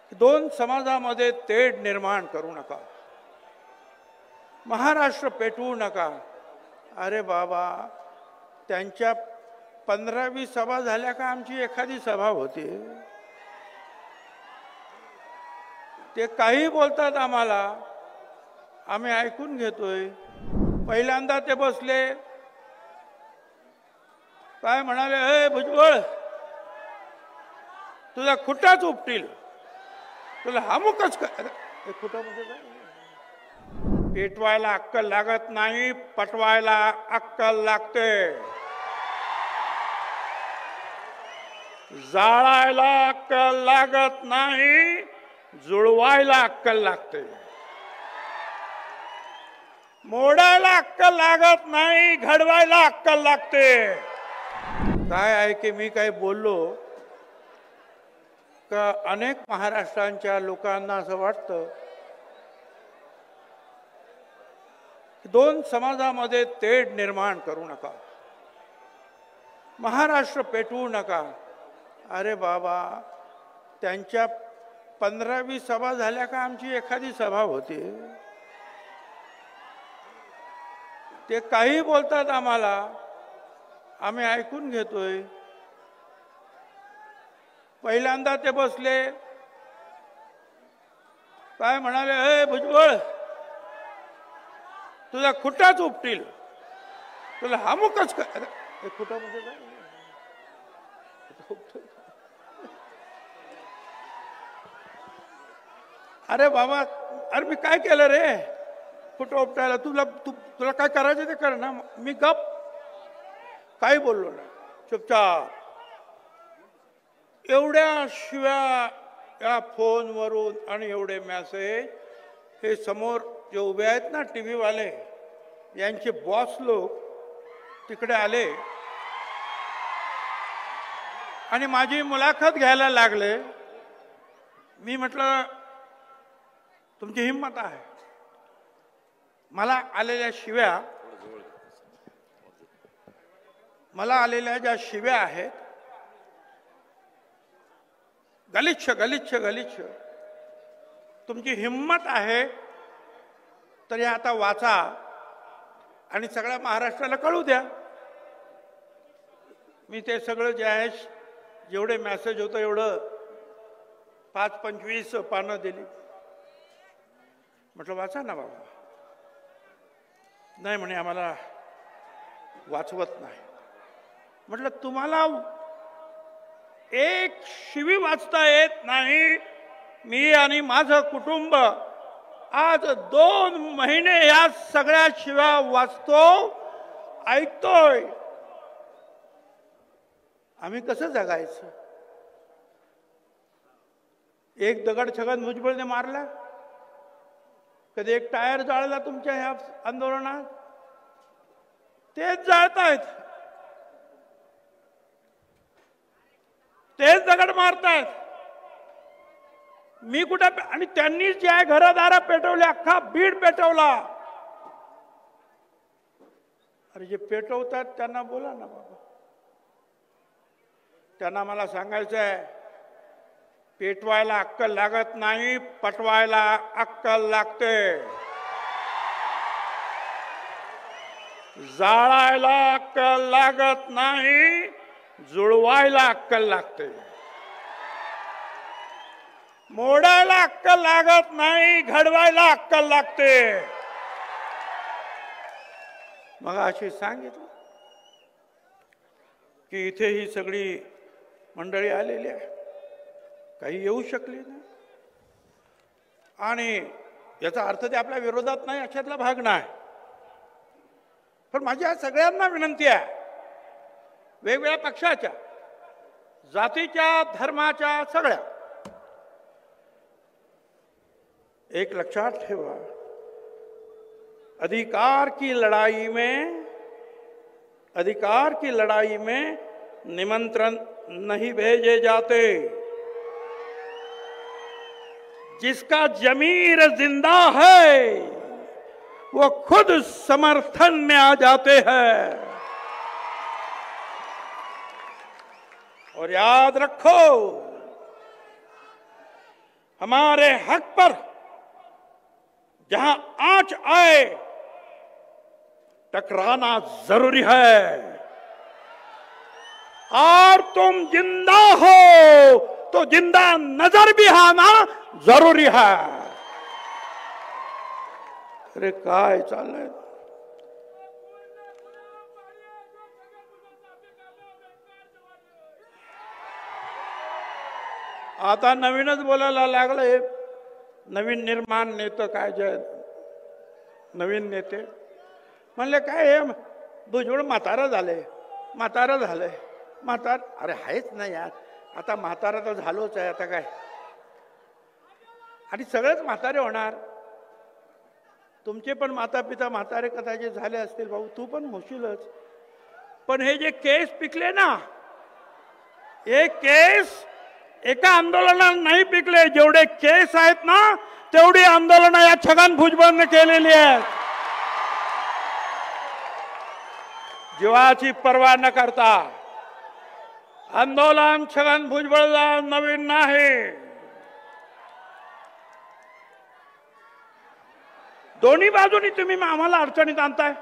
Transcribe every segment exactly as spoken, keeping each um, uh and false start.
दोन समाजामध्ये तेढ निर्माण करू नका, महाराष्ट्र पेटवू नका. अरे बाबा, त्यांच्या पंधरावी सभा झाल्या का आमची एखादी सभा होती? ते काही बोलतात आम्हाला, आम्ही ऐकून घेतोय. पहिल्यांदा ते बसले, काय म्हणाले, ए भुजबळ तुझा खुटाच उपटील, तुला हामुकच कर. खुटा म्हणजे काय? पेटवायला अक्कल लागत नाही, पटवायला अक्कल लागते. जाळायला अक्कल लागत नाही, जुळवायला अक्कल लागते. मोडायला अक्कल लागत नाही, घडवायला अक्कल लागते. काय आहे की मी काही बोललो का अनेक महाराष्ट्राच्या लोकांना असं वाटतं की दोन समाजामध्ये तेढ निर्माण करू नका, महाराष्ट्र पेटवू नका. अरे बाबा, त्यांच्या पंधरावी सभा झाल्या का आमची एखादी सभा होती? ते काही बोलतात आम्हाला, आम्ही ऐकून घेतोय. पहिल्यांदा ते बसले, काय म्हणाले, ए भुजबळ तुझा खुटाच उपटील, तुला हामुकच कर. खुटा म्हणजे काय? अरे बाबा, अरे मी काय केलं रे खुटं उपटायला? तुला तू तुला काय करायचं ते कर ना. मी गप काही बोललो ना, चुपचाप. एवढ्या शिव्या या फोनवरून आणि एवढे मेसेज, हे समोर जे उभे आहेत ना टी व्हीवाले, यांचे बॉस लोक तिकडे आले आणि माझी मुलाखत घ्यायला लागले. मी म्हटलं तुमची हिंमत आहे. मला आलेल्या शिव्या मला आलेल्या ज्या शिव्या आहेत, गलिच्छ गलिच्छ गलिच्छ, तुमची हिंमत आहे तर हे आता वाचा आणि सगळ्या महाराष्ट्राला कळू द्या. मी ते सगळं जे आहे, जेवढे मेसेज होतं एवढं पाच पंचवीस पानं दिली. म्हटलं वाचा ना बाबा. नाही म्हणे, आम्हाला वाचवत नाही. म्हटलं तुम्हाला एक शिवी वाचता येत नाही? मी आणि माझं कुटुंब आज दोन महिने या सगळ्या शिव्या वाचतो, ऐकतोय. आम्ही कसं जगायचं? एक दगड छगन भुजबळने मारला? कधी एक टायर जाळला तुमच्या ह्या आंदोलनात? तेच जाळतायत, तेच दगड मारतायत. मी कुठं? आणि त्यांनी जे आहे घरदारा पेटवले, अख्खा बीड पेटवला. अरे जे पेटवतात त्यांना बोला ना बाबा. त्यांना मला सांगायचं आहे, पेटवायला अक्कल लागत नाही, पटवायला अक्कल लागते. जाळायला अक्कल लागत नाही, जुळवायला अक्कल लागते. मोडायला अक्कल लागत नाही, घडवायला अक्कल लागते. मग अशी सांगितलं की इथे ही सगळी मंडळी आलेली आहे, काही येऊ शकली नाही. आणि याचा अर्थ ते आपल्या विरोधात नाही अशातला भाग नाही. पण माझ्या सगळ्यांना विनंती आहे, वेगवेगळ्या पक्षाच्या, जातीच्या, धर्माच्या, सगळ्या, एक लक्षात ठेवा, अधिकार की लड़ाई में अधिकार की लड़ाई में निमंत्रण नहीं भेजे जाते. जिसका जमीर जिंदा है वो खुद समर्थन में आ जाते हैं. और याद रखो, हमारे हक पर जहां आंच आए टकराना जरूरी है, और तुम जिंदा हो तो जिंदा नजर भी आना जरूरी है। अरे काय चाललंय? आता नवीनच बोलायला लागले, नवीन निर्माण नेते काय जे नवीन नेते म्हणले काय हे भुजबळ म्हातारा झाले, म्हातारा झाले, म्हातार अरे आहेच ना यार, आता म्हातारा तर झालोच आहे, आता काय आणि सगळेच म्हातारे होणार. तुमचे पण माता पिता म्हातारे कदाचित झाले असतील, भाऊ तू पण होशीलच. पण हे जे केस पिकले ना, हे केस एका आंदोलनात नाही पिकले. जेवढे केस आहेत ना तेवढी आंदोलन या छगन भुजबळने केलेली आहेत. जीवाची पर्वा न करता आंदोलन छगन भुजबळला नवीन नाही. दोन्ही बाजूनी तुम्ही आम्हाला अडचणीत आणताय.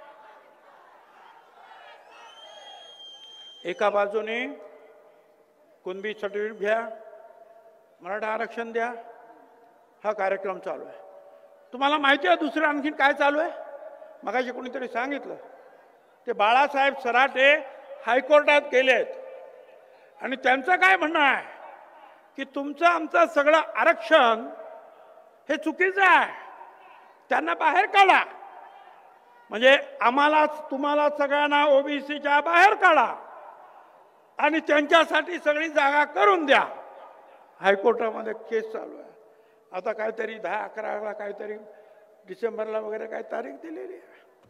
एका बाजूने कुणबी सर्टिफिकेट घ्या, मराठा आरक्षण द्या, हा कार्यक्रम चालू आहे. तुम्हाला माहिती आहे दुसरं आणखीन काय चालू आहे? मगाशी कोणीतरी सांगितलं, ते बाळासाहेब सराटे हायकोर्टात गेलेत आणि त्यांचं काय म्हणणं आहे की तुमचं आमचं सगळं आरक्षण हे चुकीचं आहे, त्यांना बाहेर काढा. म्हणजे आम्हाला तुम्हाला सगळ्यांना ओबीसीच्या बाहेर काढा आणि त्यांच्यासाठी सगळी जागा करून द्या. हायकोर्टामध्ये केस चालू आहे. आता काहीतरी दहा अकराला काहीतरी डिसेंबरला वगैरे काही तारीख दिलेली आहे.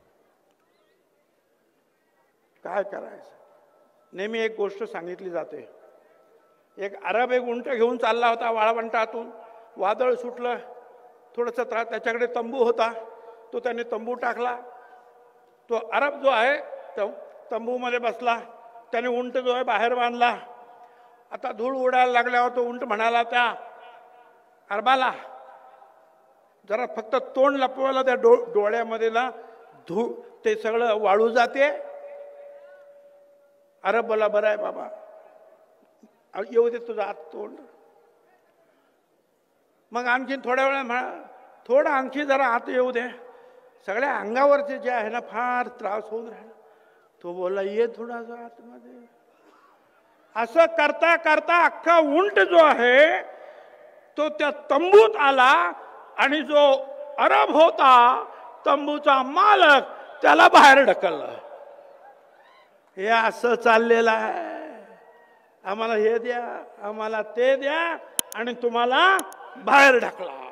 काय करायचं? नेहमी एक गोष्ट सांगितली जाते. एक अरब एक उंट घेऊन चालला होता वाळवंटातून, वादळ सुटलं, थोडंसं त्रास, त्याच्याकडे तंबू होता, तो त्याने तंबू टाकला. तो अरब जो आहे तो तंबूमध्ये बसला, त्याने उंट जो आहे बाहेर बांधला. आता धूळ उडायला लागल्यावर तो उंट म्हणाला त्या अरबाला, जरा फक्त तोंड लपवायला त्या डो डोळ्यामध्ये ना धूळ ते सगळं वाळू जाते. अरब बोला बरं आहे बाबा, येऊ दे तुझं आत तोंड. मग आणखीन थोड्या वेळा म्हणा, थोडं आणखी जरा आत येऊ दे, सगळ्या अंगावरचे जे आहे ना फार त्रास होऊन राहिला. तो बोला ये थोडासा आतमध्ये. असं करता करता अख्खा उंट जो आहे तो त्या तंबूत आला आणि जो अरब होता तंबूचा मालक त्याला बाहेर ढकललं. हे असं चाललेलं आहे, आम्हाला हे द्या, आम्हाला ते द्या आणि तुम्हाला बाहेर ढकला.